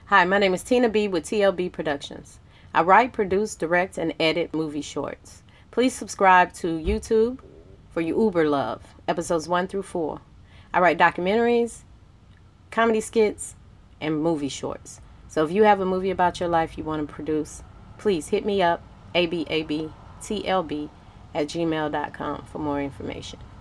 Hi, my name is Tina B with Tlbproductions. I write, produce, direct, and edit movie shorts. Please subscribe to YouTube for your Uber love, episodes 1 through 4. I write documentaries, comedy skits, and movie shorts. So if you have a movie about your life you want to produce, please hit me up, ababtlb@gmail.com for more information.